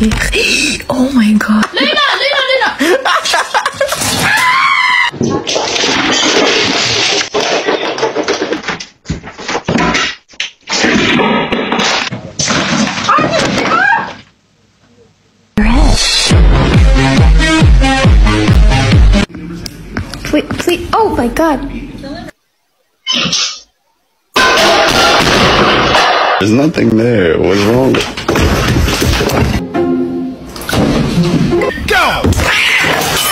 Oh my god. Lena! Please. Oh my god. There's nothing there. What's wrong? Go!